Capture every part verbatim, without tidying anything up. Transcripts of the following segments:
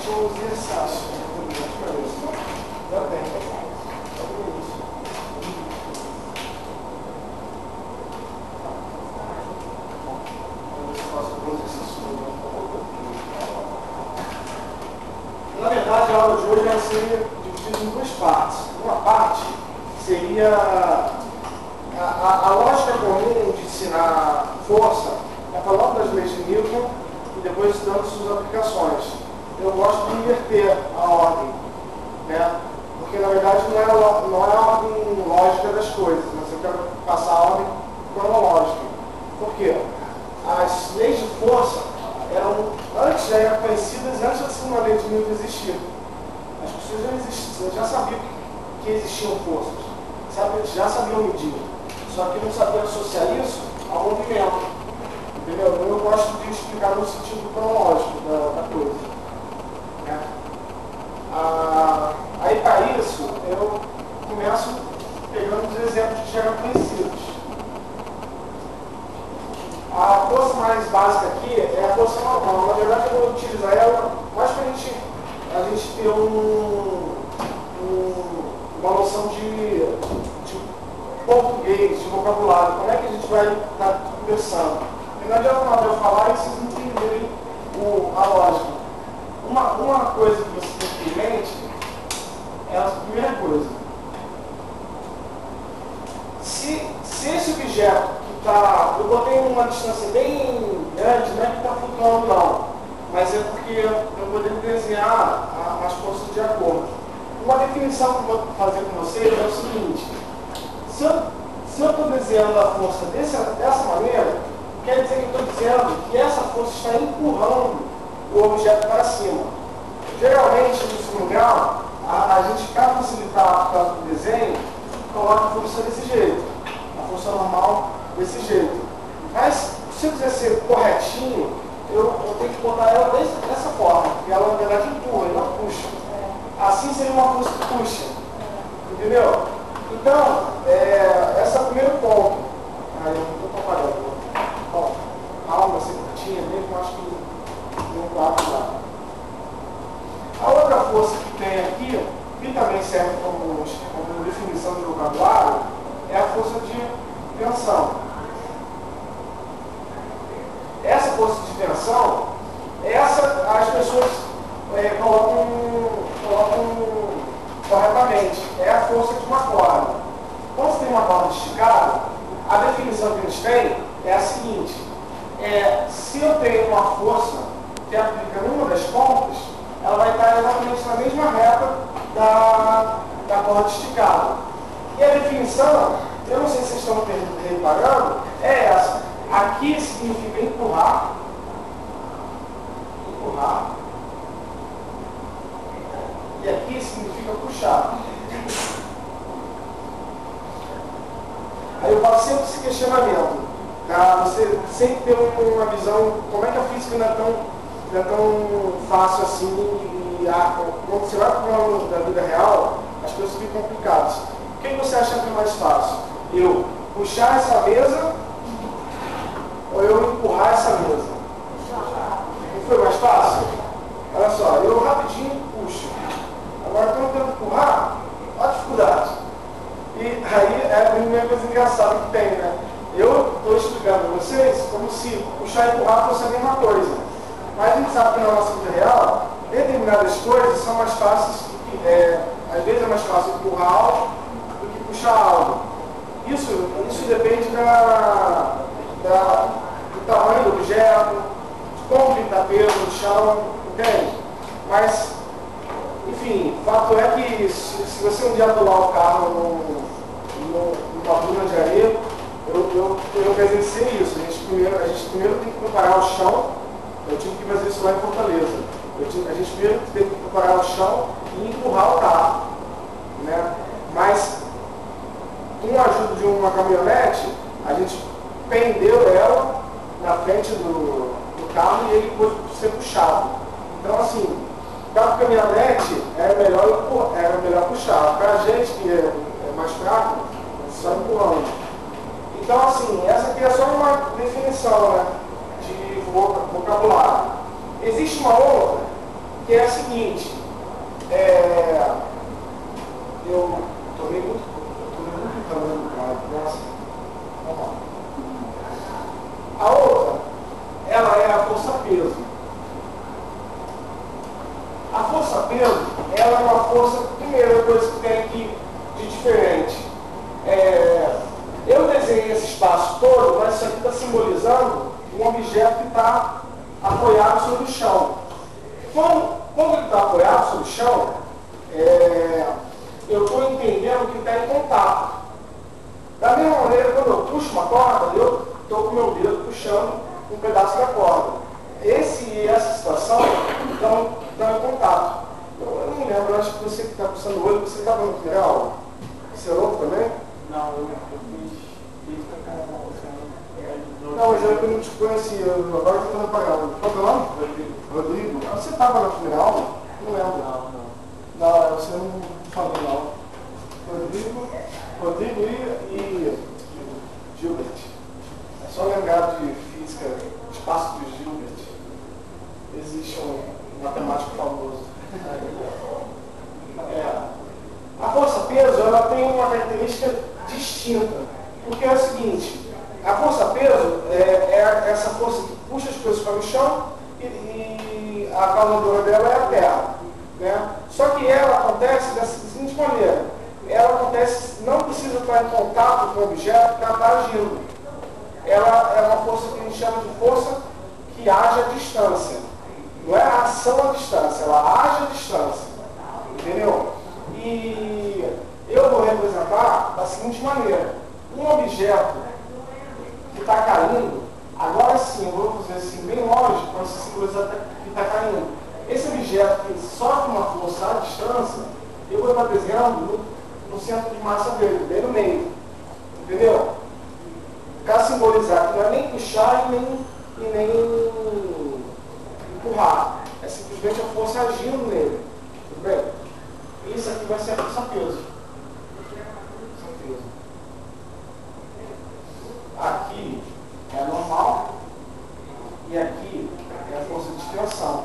são os exercícios. Já tem. Na verdade, a aula de hoje vai ser dividida em duas partes. Uma parte seria a, a, a lógica comum de ensinar força, é falando das leis de Newton e depois dando suas aplicações. Eu gosto de inverter a ordem, né? Porque na verdade não é, a, não é a ordem lógica das coisas, mas eu quero passar a ordem cronológica. Por quê? As leis de força eram, antes já eram conhecidas, antes da segunda lei de Newton existir. As pessoas já, existiam, já sabiam que existiam forças, sabe, já sabiam medir, só que não sabiam associar isso ao movimento. Entendeu? Eu gosto de explicar no sentido cronológico da, da coisa. Né? Ah, aí para isso, eu começo pegando os exemplos que já eram conhecidos. A força mais básica aqui é a força normal. Na verdade, eu vou utilizar ela mais para a gente, a gente ter um, um, uma noção de, de português, de vocabulário. Como é que a gente vai estar conversando? Não adianta nada eu falar e vocês entenderem o, a lógica. Uma, uma coisa que você tem que ter em mente é a primeira coisa. Se, se esse objeto que está... Eu botei uma distância bem grande, não é que está flutuando não, mas é porque eu poderia desenhar a, as forças de acordo. Uma definição que eu vou fazer com vocês é o seguinte. Se eu se eu estou desenhando a força desse, dessa maneira, quer dizer que eu estou dizendo que essa força está empurrando o objeto para cima. Geralmente, no segundo grau, a, a gente, para facilitar por causa do desenho, coloca a força desse jeito. A força normal desse jeito. Mas, se eu quiser ser corretinho, eu, eu tenho que botar ela desse, dessa forma, porque ela, na verdade, empurra e não puxa. Assim seria uma força que puxa. Entendeu? Então, é, esse é o primeiro ponto. Ah, eu não estou comparando. Bom, calma, essa curtinha mesmo, eu acho que não está lá. A outra força que tem aqui, que também serve como, como definição de vocabulário, é a força de tensão. Essa força de tensão, essa as pessoas é, colocam, colocam corretamente. É a força de uma corda. Quando você tem uma corda esticada, a definição que eles têm é a seguinte. É, se eu tenho uma força que aplica numa das pontas, ela vai estar exatamente na mesma reta da, da corda esticada. E a definição, eu não sei se vocês estão reparando, é essa. Aqui significa empurrar, empurrar, e aqui significa puxar. Aí eu faço sempre esse questionamento, para você sempre ter uma visão, como é que a física não é tão, não é tão fácil assim, e a, quando você vai para o plano da vida real, as coisas ficam complicadas. O que você acha que é mais fácil? Eu puxar essa mesa ou eu empurrar essa mesa? Não foi mais fácil? Olha só, eu rapidinho puxo. Agora quando eu tento empurrar, olha a dificuldade. E aí é a primeira coisa engraçada que tem, né? Eu estou explicando para vocês como se puxar e empurrar fosse a mesma coisa. Mas a gente sabe que na nossa vida real, determinadas coisas são mais fáceis, é, às vezes é mais fácil empurrar algo do que puxar algo. Isso, isso depende da, da, do tamanho do objeto, de como ele está preso no chão, entende? Mas, enfim, o fato é que se, se você um dia atolar o carro numa duna de areia, eu, eu, eu presenciei isso. A gente, primeiro, a gente primeiro tem que preparar o chão. Eu tive que fazer isso lá em Fortaleza. Eu tive, a gente primeiro tem que preparar o chão e empurrar o carro. Né? Mas, com a ajuda de uma caminhonete, a gente pendeu ela na frente do, do carro e ele pôde ser puxado. Então, assim, para a caminhonete era melhor, era melhor puxar. Para a gente que é, é mais fraco, é só empurrando. Então, assim, essa aqui é só uma definição, né, de vocabulário. Existe uma outra, que é a seguinte, é, eu tomei muito, eu tomei muito tamanho do cara, nossa, vamos lá. A outra, ela é a força-peso. A força-peso, ela é uma força, primeira coisa que tem aqui de diferente. É, eu desenhei esse espaço todo, mas isso aqui está simbolizando um objeto que está apoiado sobre o chão. Quando, quando ele está apoiado sobre o chão, é, eu estou entendendo que está em contato. Da mesma maneira, quando eu puxo uma corda, eu estou com o meu dedo puxando um pedaço da corda. Esse e essa situação estão, estão em contato. Eu, eu não lembro, eu acho que você que está puxando o olho, você estava no final? Você é louco também? Não, eu, eu fiz física com o senhor. Não, eu já não te conhecia, eu, agora eu estou apagando. Qual é o nome? Rodrigo. Rodrigo. Ah, você estava na primeira aula? Não lembro. Não, não. Não, você não falou não. Rodrigo, Rodrigo e, e Gilbert. É só lembrar de física, espaço de Gilbert. Existe um matemático famoso. É. A força-peso, ela tem uma característica distinta. Porque é o seguinte, a força-peso é, é essa força que puxa as coisas para o chão e, e a causadora dela é a terra. Né? Só que ela acontece dessa seguinte maneira. Ela acontece, não precisa estar em contato com o objeto que ela está agindo. Ela é uma força que a gente chama de força que age à distância. Não é a ação à distância, ela age à distância. Entendeu? E eu vou representar da seguinte maneira. Um objeto que está caindo, agora sim, eu vou fazer assim bem longe, para você simbolizar que está caindo. Esse objeto que sofre uma força à distância, eu vou estar desenhando no, no centro de massa dele, bem no meio. Entendeu? Para simbolizar que não é nem puxar e nem, e nem empurrar. É simplesmente a força agindo nele. Tudo bem? Isso aqui vai ser a força-peso. Força-peso. Aqui é a normal e aqui é a força de tensão.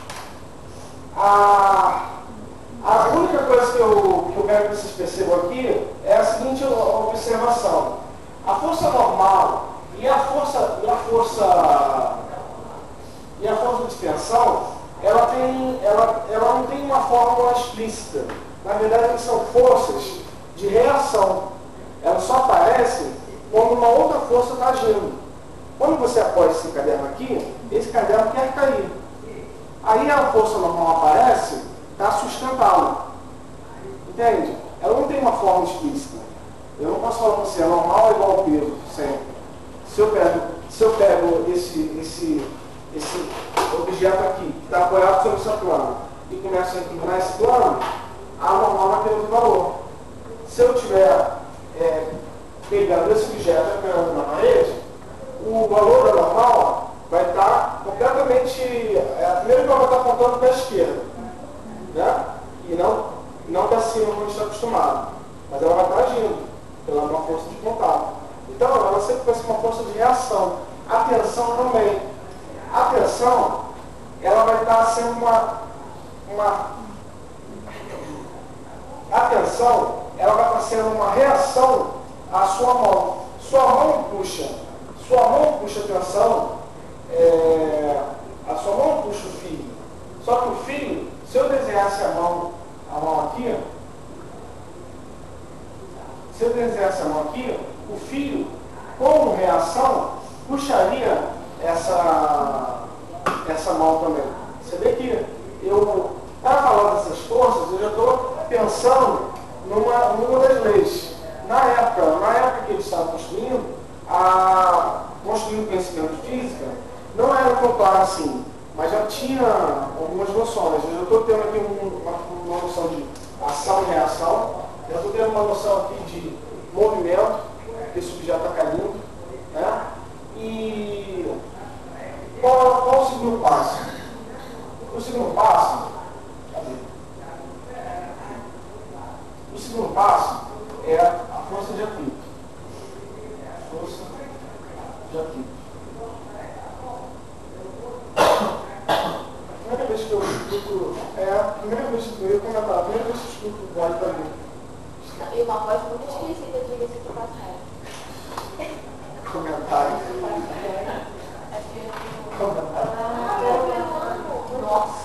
A, a única coisa que eu, que eu quero que vocês percebam aqui é a seguinte observação. A força normal e a força, e a força, e a força de tensão, ela, tem, ela, ela não tem uma fórmula explícita. Na verdade, são forças de reação. Elas só aparecem quando uma outra força está agindo. Quando você apoia esse caderno aqui, esse caderno quer cair. Aí a força normal aparece para sustentá-lo. Entende? Ela não tem uma forma explícita. Eu não posso falar para você, é normal igual ao peso, sempre. Se eu pego, se eu pego esse, esse, esse objeto aqui, que está apoiado sobre esse plano, e começo a inclinar esse plano, a normal vai ter outro valor. Se eu estiver é, pegando esse objeto e pegando na parede, o valor da normal vai estar completamente. É, primeiro que ela vai estar apontando para a esquerda, né? E não, não para cima, como a gente está acostumado. Mas ela vai estar agindo pela uma força de contato. Então, ela sempre vai ser uma força de reação. A tensão também. A tensão, ela vai estar sendo uma. uma a tensão, ela vai estar sendo uma reação à sua mão. Sua mão puxa. Sua mão puxa a tensão. É, a sua mão puxa o fio. Só que o fio, se eu desenhasse a mão, a mão aqui, se eu desenhasse a mão aqui, o fio, como reação, puxaria essa, essa mão também. Você vê que eu, para falar dessas forças, eu já estou pensando numa, numa das leis. Na época, na época que eles estavam construindo, a, construindo conhecimento de física, não era tão claro assim, mas já tinha algumas noções. Eu já estou tendo aqui um, uma, uma noção de ação e reação. Eu estou tendo uma noção aqui de movimento, esse objeto está caindo, né? E qual, qual o segundo passo? O segundo passo, cadê? O segundo passo é a força de atrito. Força de atrito. A primeira vez que eu escuto, é a primeira vez que eu ia comentar, a primeira vez que eu escuto o voz também. E uma voz muito esquisita, diga-se de passagem. Comentário. Nossa.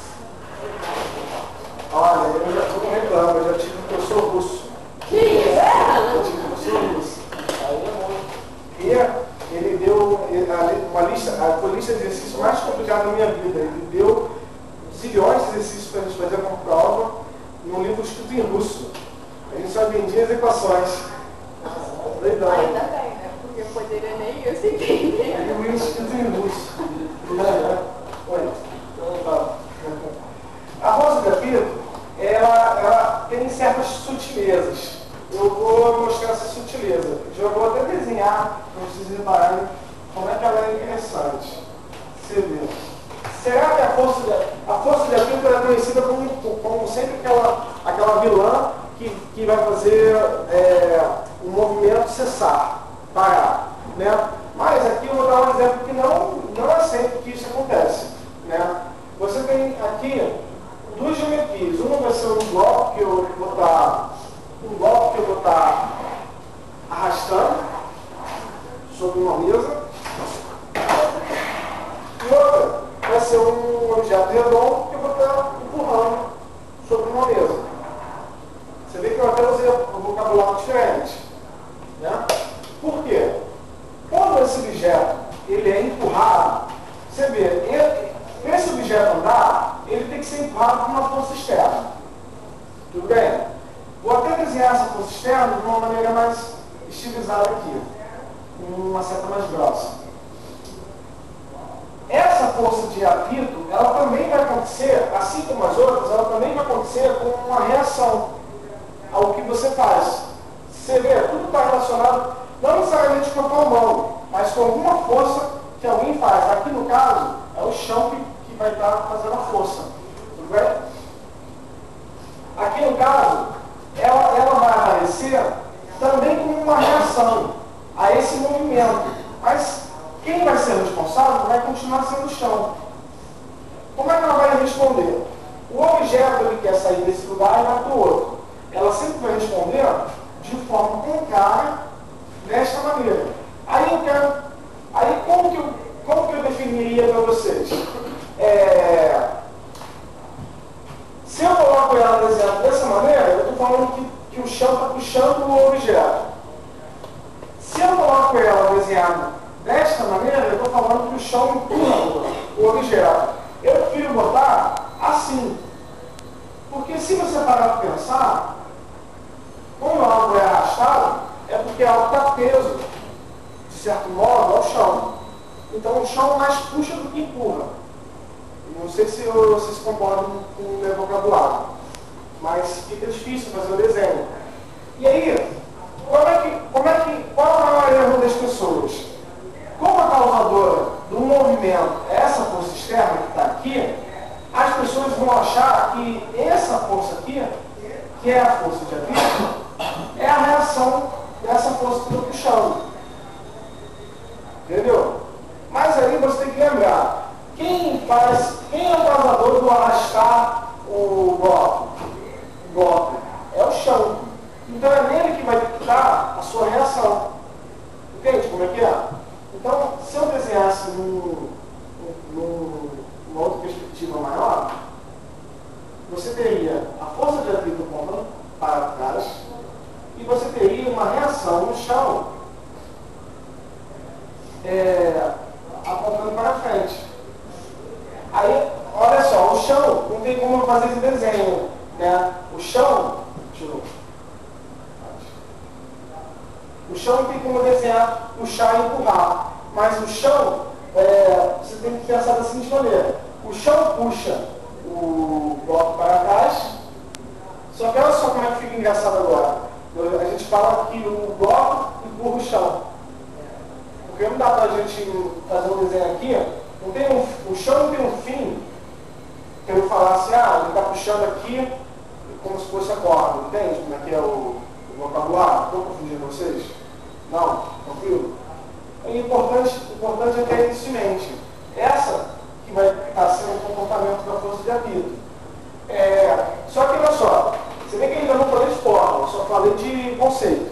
Olha, eu já estou reclamando, eu já tive um professor russo. Que é? Eu tive um professor russo. Aí é E ele deu uma lista, a lista de exercícios mais complicada da minha vida. Ele deu zilhões de exercícios para a gente fazer como prova num livro escrito em russo. A gente só vendia as equações. Legal. Ainda bem, né? Porque eu poderia nem eu se entender. E o livro escrito em russo. Oi. A Rosa de Apito, ela, ela tem certas sutilezas. Eu vou mostrar essa sutileza. Eu vou até desenhar, para vocês repararem como é que ela é interessante. Você vê. Será que a força de, a força de Apito é conhecida como, como sempre aquela, aquela vilã que, que vai fazer é, o movimento cessar, parar, né? Mas aqui eu vou dar um exemplo que não, não é sempre que isso acontece, né? Você tem aqui duas geometrias. Uma vai ser um bloco que eu vou estar um bloco que eu vou estar arrastando sobre uma mesa. E outra vai ser um objeto redondo que eu vou estar empurrando sobre uma mesa. Você vê que eu até usei um vocabulário diferente, né? Por quê? Quando esse objeto ele é empurrado, você vê, ele, para esse objeto andar, ele tem que ser empurrado por uma força externa. Tudo bem? Vou até desenhar essa força externa de uma maneira mais estilizada aqui, com uma seta mais grossa. Essa força de apito, ela também vai acontecer, assim como as outras, ela também vai acontecer com uma reação ao que você faz. Você vê, tudo está relacionado, não necessariamente com a tua mão, mas com alguma força que alguém faz. Aqui no caso, é o chão que, que vai estar fazendo a força. Tudo bem? Aqui no caso, ela, ela vai aparecer também como uma reação a esse movimento. Mas quem vai ser responsável vai continuar sendo o chão. Como é que ela vai responder? O objeto ele quer sair desse lugar e vai para o outro. Ela sempre vai responder de forma contrária desta maneira. Aí eu quero. Aí como que eu, como que eu definiria para vocês? É, se eu coloco ela, por exemplo, dessa maneira, eu estou falando que, que o chão está puxando o objeto. Se eu coloco ela desenhada desta maneira, eu estou falando que o chão empurra o objeto. Eu prefiro botar assim. Porque se você parar para pensar, quando algo é arrastado, é porque algo está preso, de certo modo, ao chão. Então o chão mais puxa do que empurra. Não sei se eu, vocês concordam com o meu vocabulário, mas fica difícil fazer o desenho. E aí, como é que, como é que, qual é o maior erro das pessoas? Como a causadora do movimento é essa força externa que está aqui, as pessoas vão achar que essa força aqui, que é a força de apito, é a reação dessa força que eu estou puxando. Entendeu? Mas aí você tem que lembrar, quem faz, quem é o causador do arrastar o bloco? O bloco é o chão. Então é nele que vai dar a sua reação. Entende como é que é? Então, se eu desenhasse num, num, numa outra perspectiva maior, você teria a força de apito apontando para trás e você teria uma reação no chão é, apontando para frente. Aí, olha só, o chão não tem como fazer esse desenho, né? O chão, deixa eu, o chão não tem como desenhar, puxar e empurrar, mas o chão, é, você tem que pensar da seguinte maneira: o chão puxa o bloco para trás, só que olha só como é que fica engraçado agora. A gente fala que o bloco empurra o chão. Porque não dá para a gente fazer um desenho aqui, não tem um, o chão não tem um fim, que eu falar assim, ah, ele está puxando aqui como se fosse a corda, entende como é que é o, o vocabulário? Estou confundindo vocês? Não? Tranquilo? É importante, importante é ter isso em mente. Essa que vai estar sendo o comportamento da força de apito. falei de conceito.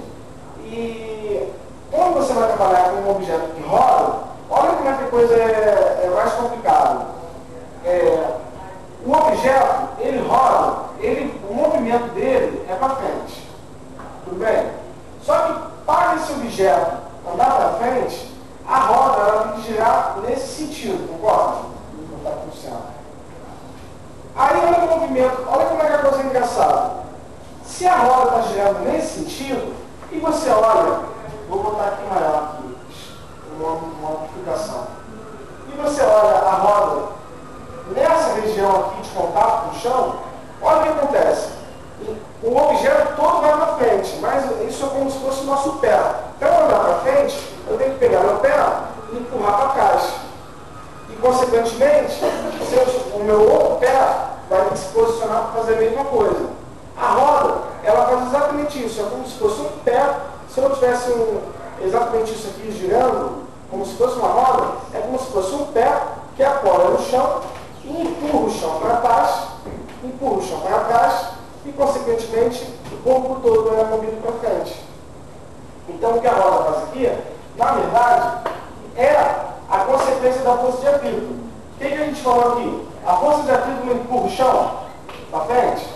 E quando você vai trabalhar com um objeto que roda, olha como é que a coisa é, é mais complicada. É, o objeto, ele roda, ele, o movimento dele é para frente. Tudo bem? Só que para esse objeto andar para frente, a roda ela tem que girar nesse sentido, concorda? Não está funcionando. Aí olha o movimento, olha como é que a coisa é engraçada. Se a roda está girando nesse sentido, e você olha, vou botar aqui maior aqui, uma, uma multiplicação. E você olha a roda nessa região aqui de contato com o chão, olha o que acontece. O objeto todo vai para frente, mas isso é como se fosse o nosso pé. Para eu olhar para frente, eu tenho que pegar meu pé e empurrar para trás. E, consequentemente, se eu, o meu outro pé vai ter que se posicionar para fazer a mesma coisa. A roda, ela faz exatamente isso. É como se fosse um pé. Se eu tivesse um, exatamente isso aqui girando, como se fosse uma roda, é como se fosse um pé que apoia no chão e empurra o chão para trás, empurra o chão para trás e, consequentemente, o corpo todo é movido para frente. Então, o que a roda faz aqui, na verdade, é a consequência da força de atrito. O que, que a gente falou aqui? A força de atrito não empurra o chão para frente?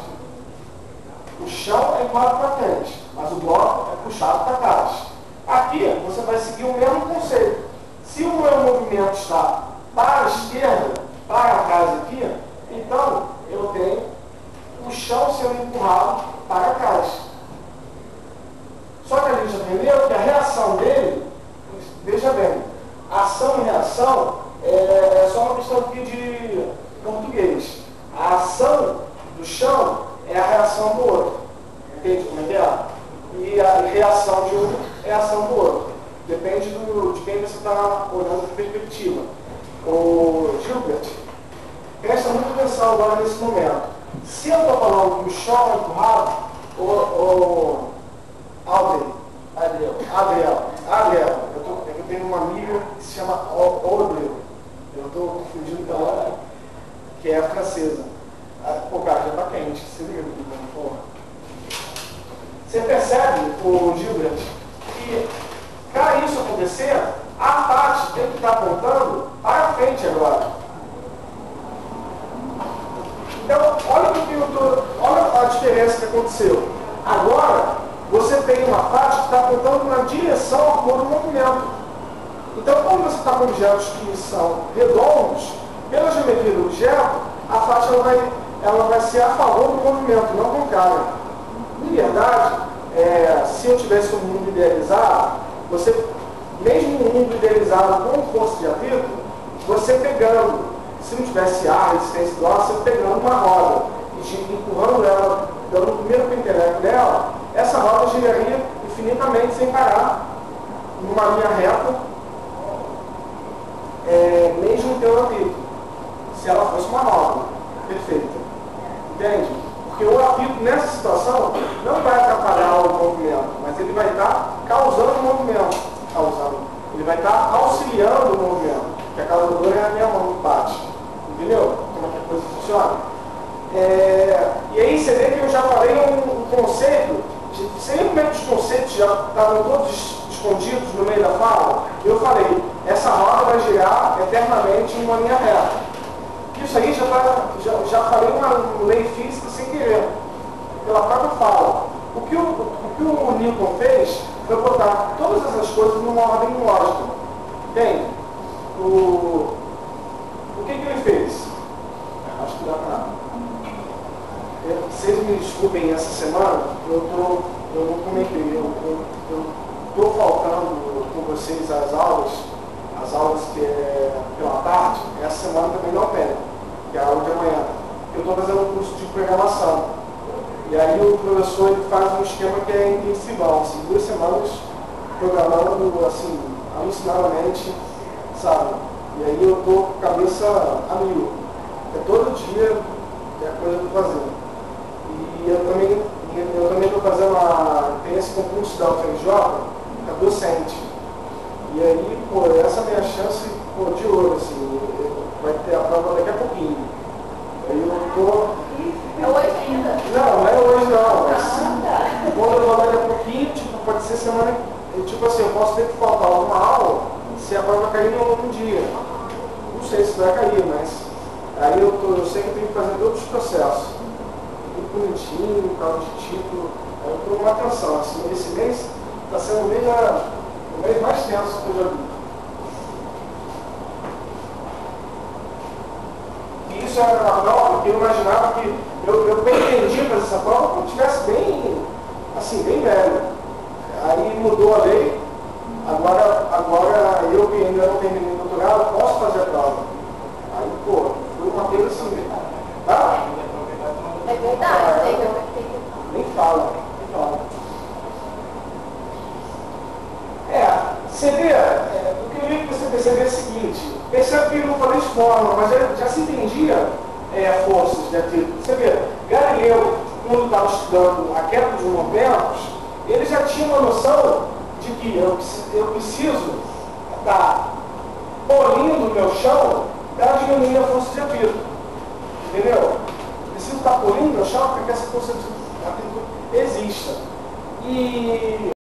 O chão é empurrado para frente, mas o bloco é puxado para trás. Aqui, você vai seguir o mesmo conceito. Se o meu movimento está para a esquerda, para trás aqui, então eu tenho o chão sendo empurrado para trás. Só que a gente aprendeu que a reação dele, veja bem, ação e reação é só uma questão aqui de português. A ação do chão é a reação do outro. Entende como é que é? E a reação de um é a ação do outro. Depende do, de quem você está olhando de perspectiva. O Gilbert, presta muita atenção agora nesse momento. Se eu estou falando que o chão é empurrado, o, o Adriel, Adriel, Adriel, Adriel, eu, tô, eu tenho uma amiga que se chama Audrey, eu estou confundindo com ela, que é francesa. Pô, cara, já está quente, você liga aqui, porra. Você percebe, o Gilbert, que para isso acontecer, a parte tem que estar apontando para frente agora. Então, olha, o que eu tô, olha a diferença que aconteceu. Agora, você tem uma parte que está apontando na direção a favor do movimento. Então, quando você está com objetos que são redondos, pela geometria do objeto, a faixa ela vai, ela vai ser a favor do movimento, não contrário. Em verdade, é, se eu tivesse um mundo idealizado, você, mesmo um mundo idealizado com força de atrito, você pegando, se não tivesse ar, resistência do ar, você pegando uma roda e empurrando ela, dando o primeiro penteleco dela, essa roda giraria infinitamente sem parar, numa linha reta, é, mesmo tendo atrito, se ela fosse uma roda perfeita. Entende? Porque o atrito nessa situação não vai atrapalhar o movimento, mas ele vai estar causando o movimento. Causando. Ele vai estar auxiliando o movimento, porque a causadora é a minha mão que bate. Entendeu? Como é que a coisa funciona? É, e aí você vê que eu já falei um, um conceito, você lembra como é que os conceitos já estavam todos escondidos no meio da fala? Eu falei, essa roda vai girar eternamente em uma linha reta. Isso aí já, tá, já, já falei uma lei física sem querer, pela própria fala. O que o, o, que o Newton fez foi botar todas essas coisas numa ordem lógica. Entende? O, o que, que ele fez? Acho que dá pra... Vocês me desculpem, essa semana eu, tô, eu não comentei, eu estou faltando com vocês as aulas, as aulas que é pela tarde, essa semana também não tem, que é a aula de amanhã. Eu estou fazendo um curso de programação. E aí o professor ele faz um esquema que é intensivão, assim, duas semanas programando assim, alucinadamente, sabe? E aí eu estou com a cabeça a mil. É todo dia é a coisa que eu estou fazendo. E eu também eu também estou fazendo a, tem esse concurso da U F R J, que é docente. E aí, pô, essa é a minha chance, pô, de ouro, assim, vai ter a prova daqui a pouquinho. Aí eu tô... É hoje ainda? Não, não é hoje não, mas Ah, tá. quando eu vou dar você vai cair, mas aí eu, tô, eu sei que eu tenho que fazer todos os processos. Tudo bonitinho, tal de título. Aí eu estou numa atenção. Assim, esse mês está sendo o mês, o mês mais tenso que eu já vi. E isso era uma prova que eu imaginava que eu, eu pretendia fazer essa prova quando eu estivesse bem, assim, bem velho. Aí mudou a lei, agora, agora eu que ainda não terminei o doutorado, posso fazer a prova. Aí, pô, foi uma coisa assim. Tá? É verdade, tem que Nem fala, nem fala. É, você vê, é, o que eu queria que você perceber é o seguinte, percebe que eu não falei de forma, mas já, já se entendia é, forças de atrito. Você vê, Galileu, quando estava estudando a queda dos movimentos, ele já tinha uma noção de que eu, eu preciso estar polindo o meu chão para diminuir a força de atrito. Entendeu? Eu preciso estar polindo o meu chão para que essa força de atrito exista. E